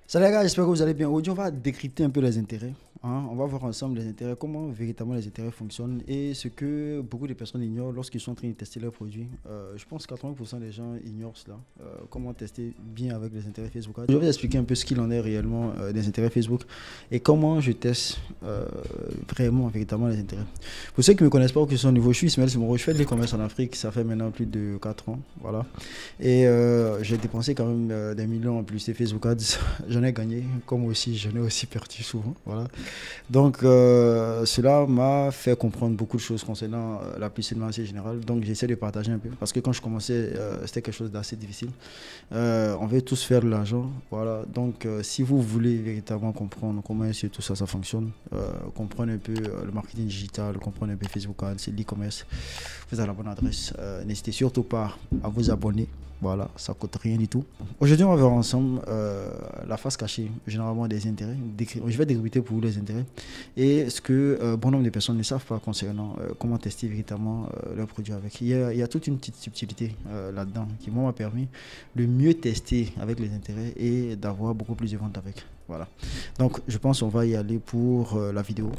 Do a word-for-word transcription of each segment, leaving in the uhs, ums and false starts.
Salut les gars, j'espère que vous allez bien. Aujourd'hui, on va décrypter un peu les intérêts, hein. On va voir ensemble les intérêts, comment véritablement les intérêts fonctionnent et ce que beaucoup de personnes ignorent lorsqu'ils sont en train de tester leurs produits. Euh, je pense que quatre-vingts pour cent des gens ignorent cela. Euh, comment tester bien avec les intérêts Facebook. Je vais vous expliquer un peu ce qu'il en est réellement euh, des intérêts Facebook et comment je teste euh, vraiment, véritablement les intérêts. Pour ceux qui ne me connaissent pas ou qui sont au niveau, je suis Ismaël Simoro, je fais de l'e-commerce en Afrique, ça fait maintenant plus de quatre ans. Voilà. Et euh, j'ai dépensé quand même euh, des millions en plus de Facebook Ads. J'en ai gagné, comme aussi j'en ai aussi perdu souvent. Voilà. Donc euh, cela m'a fait comprendre beaucoup de choses concernant euh, la publicité de manière générale. Donc j'essaie de partager un peu parce que quand je commençais, euh, c'était quelque chose d'assez difficile. Euh, on veut tous faire de l'argent. Voilà. Donc euh, si vous voulez véritablement comprendre comment est-ce que tout ça, ça fonctionne, euh, comprendre un peu euh, le marketing digital, comprendre un peu Facebook Ads, c'est l'e-commerce, vous avez la bonne adresse. Euh, N'hésitez surtout pas à vous abonner. Voilà, ça coûte rien du tout. Aujourd'hui, on va voir ensemble euh, la face cachée, généralement des intérêts. Je vais décrypter pour vous les intérêts et ce que euh, bon nombre de personnes ne savent pas concernant euh, comment tester véritablement euh, leurs produits avec. Il y, a, il y a toute une petite subtilité euh, là-dedans qui m'a permis de mieux tester avec les intérêts et d'avoir beaucoup plus de ventes avec. Voilà. Donc, je pense qu'on va y aller pour euh, la vidéo.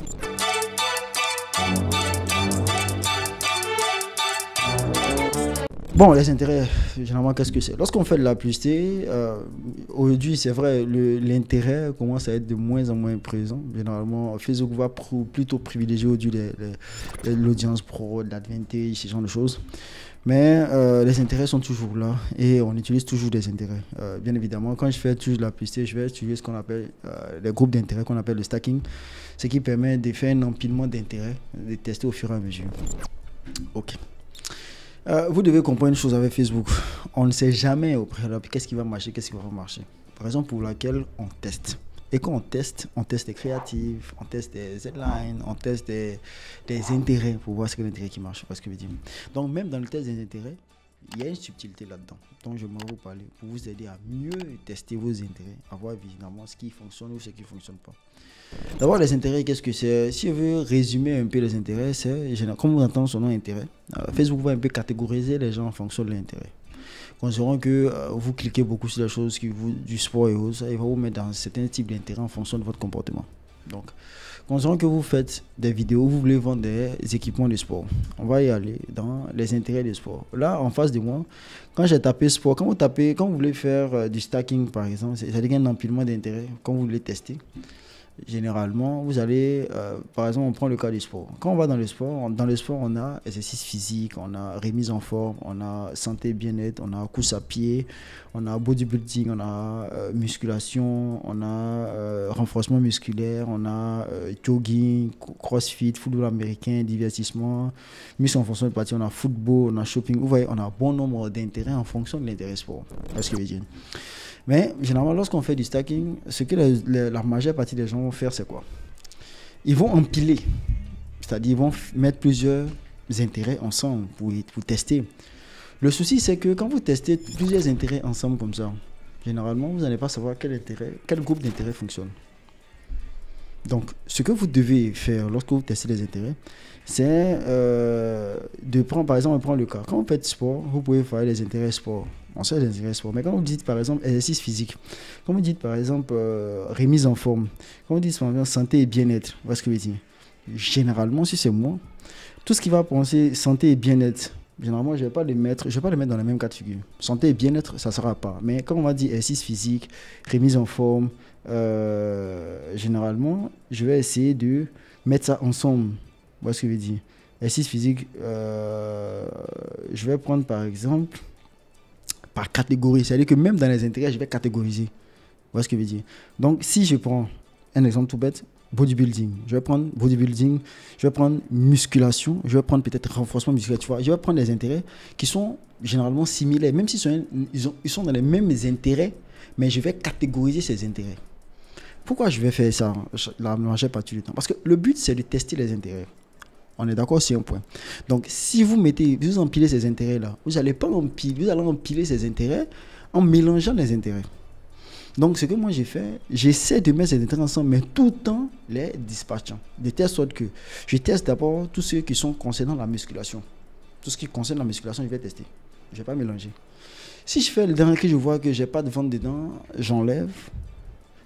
Bon, les intérêts, généralement, qu'est-ce que c'est? Lorsqu'on fait de la publicité, euh, aujourd'hui, c'est vrai, l'intérêt commence à être de moins en moins présent. Généralement, Facebook va pr plutôt privilégier aujourd'hui l'audience pro, l'advantage, ce genre de choses. Mais euh, les intérêts sont toujours là et on utilise toujours des intérêts. Euh, bien évidemment, quand je fais toujours de la publicité, je vais utiliser ce qu'on appelle euh, les groupes d'intérêts, qu'on appelle le stacking, ce qui permet de faire un empilement d'intérêts, de tester au fur et à mesure. Ok. Euh, vous devez comprendre une chose avec Facebook. On ne sait jamais au préalable qu'est-ce qui va marcher, qu'est-ce qui va pas marcher. Par exemple, pour laquelle on teste. Et quand on teste, on teste des créatifs, on teste des headlines, on teste des, des intérêts pour voir ce que l'intérêt qui marche. Parce que je dis. Donc même dans le test des intérêts, il y a une subtilité là-dedans. Donc je vais vous parler pour vous aider à mieux tester vos intérêts, à voir évidemment ce qui fonctionne ou ce qui ne fonctionne pas. D'abord, les intérêts, qu'est-ce que c'est? Si je veux résumer un peu les intérêts, c'est, comme vous entendez son nom intérêt, euh, Facebook va un peu catégoriser les gens en fonction de l'intérêt. Considérons que euh, vous cliquez beaucoup sur les choses qui vous, du sport et autres, il va vous mettre dans certains types d'intérêts en fonction de votre comportement. Donc, considérons que vous faites des vidéos, vous voulez vendre des équipements de sport. On va y aller dans les intérêts du sport. Là, en face de moi, quand j'ai tapé sport, quand vous tapez, quand vous voulez faire euh, du stacking par exemple, c'est-à-dire un empilement d'intérêts, quand vous voulez tester. Généralement, vous allez, euh, par exemple, on prend le cas du sport. Quand on va dans le sport, on, dans le sport, on a exercice physique, on a remise en forme, on a santé bien-être, on a course à pied, on a bodybuilding, on a euh, musculation, on a euh, renforcement musculaire, on a euh, jogging, crossfit, football américain, divertissement, mise en fonction de partie, on a football, on a shopping. Vous voyez, on a un bon nombre d'intérêts en fonction de l'intérêt sport. C'est ce que je veux dire. Mais généralement, lorsqu'on fait du stacking, ce que les, les, la majeure partie des gens vont faire, c'est quoi? Ils vont empiler, c'est-à-dire ils vont mettre plusieurs intérêts ensemble pour, pour tester. Le souci, c'est que quand vous testez plusieurs intérêts ensemble comme ça, généralement, vous n'allez pas savoir quel intérêt, quel groupe d'intérêts fonctionne. Donc, ce que vous devez faire lorsque vous testez les intérêts, c'est euh, de prendre, par exemple, on prend le cas. Quand vous faites sport, vous pouvez faire les intérêts sport. On sait les intérêts sport. Mais quand vous dites, par exemple, exercice physique, quand vous dites, par exemple, euh, remise en forme, quand vous dites, par exemple, santé et bien-être, vous voyez ce que je veux dire? Généralement, si c'est moi, tout ce qui va penser santé et bien-être, généralement, je ne vais pas les mettre, je vais pas les mettre dans la même cas de figure. Santé et bien-être, ça ne sera pas. Mais quand on va dire exercice physique, remise en forme, euh, généralement, je vais essayer de mettre ça ensemble. Vous voyez ce que je veux dire? Exercice physique, euh, je vais prendre par exemple par catégorie. C'est-à-dire que même dans les intérêts, je vais catégoriser. Vous voyez ce que je veux dire? Donc, si je prends un exemple tout bête, bodybuilding. Je vais prendre bodybuilding, je vais prendre musculation, je vais prendre peut-être renforcement musculaire. Tu vois, je vais prendre des intérêts qui sont généralement similaires, même s'ils sont, ils ont, ils sont dans les mêmes intérêts, mais je vais catégoriser ces intérêts. Pourquoi je vais faire ça la majeure partie du temps? Parce que le but, c'est de tester les intérêts. On est d'accord sur un point. Donc, si vous mettez, vous empilez ces intérêts-là, vous n'allez pas empiler, vous allez empiler ces intérêts en mélangeant les intérêts. Donc, ce que moi j'ai fait, j'essaie de mettre ces intérêts ensemble, mais tout le temps les dispatchant. De telle sorte que je teste d'abord tous ceux qui sont concernant la musculation. Tout ce qui concerne la musculation, je vais tester. Je ne vais pas mélanger. Si je fais le dernier que je vois que je n'ai pas de vente dedans, j'enlève.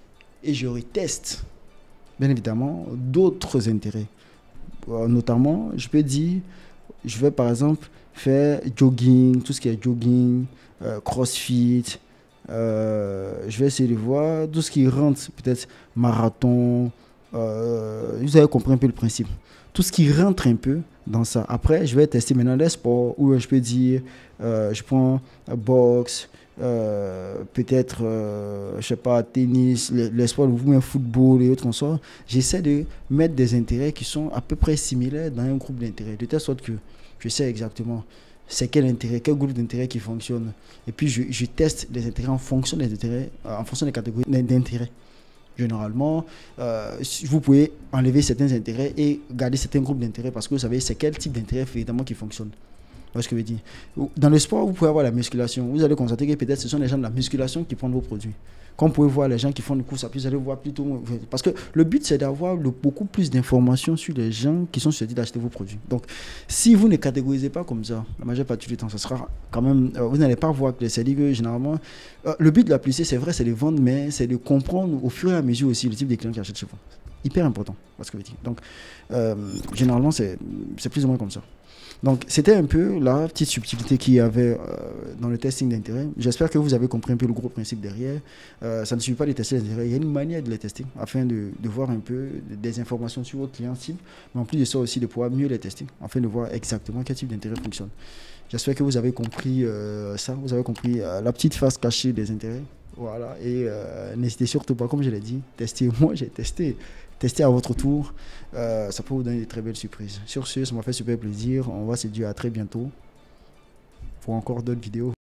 et je reteste, bien évidemment, d'autres intérêts. Euh, notamment, je peux dire, je vais par exemple faire jogging, tout ce qui est jogging, euh, crossfit. Euh, je vais essayer de voir tout ce qui rentre, peut-être marathon. Euh, vous avez compris un peu le principe. Tout ce qui rentre un peu dans ça. Après, je vais tester maintenant les sports où je peux dire, euh, je prends euh, boxe, euh, peut-être, euh, je sais pas, tennis, les, les sports, vous mettez football et autres en sort. J'essaie de mettre des intérêts qui sont à peu près similaires dans un groupe d'intérêts, de telle sorte que je sais exactement c'est quel intérêt, quel groupe d'intérêts qui fonctionne. Et puis, je, je teste les intérêts en fonction des intérêts, euh, en fonction des catégories d'intérêts. Généralement, euh, vous pouvez enlever certains intérêts et garder certains groupes d'intérêts parce que vous savez c'est quel type d'intérêt évidemment qui fonctionne. Vous voyez ce que je veux dire? Dans le sport, vous pouvez avoir la musculation. Vous allez constater que peut-être ce sont les gens de la musculation qui prennent vos produits. Comme vous pouvez voir les gens qui font du course à pied, vous allez voir plutôt... Parce que le but, c'est d'avoir le, beaucoup plus d'informations sur les gens qui sont susceptibles d'acheter vos produits. Donc, si vous ne catégorisez pas comme ça, la majeure partie du temps, ça sera quand même... Euh, vous n'allez pas voir que c'est que généralement... Euh, le but de la publicité, c'est vrai, c'est de vendre, mais c'est de comprendre au fur et à mesure aussi le type de clients qui achètent chez vous. Hyper important, parce que je veux dire. Donc, euh, généralement, c'est plus ou moins comme ça. Donc, c'était un peu la petite subtilité qu'il y avait euh, dans le testing d'intérêt. J'espère que vous avez compris un peu le gros principe derrière. Euh, ça ne suffit pas de tester les intérêts. Il y a une manière de les tester afin de, de voir un peu des informations sur votre client cible, mais en plus de ça aussi de pouvoir mieux les tester afin de voir exactement quel type d'intérêt fonctionne. J'espère que vous avez compris euh, ça. Vous avez compris euh, la petite face cachée des intérêts. Voilà. Et euh, n'hésitez surtout pas, comme je l'ai dit, testez. Moi, j'ai testé. Testez à votre tour, euh, ça peut vous donner de très belles surprises. Sur ce, ça m'a fait super plaisir. On va se dire à très bientôt pour encore d'autres vidéos.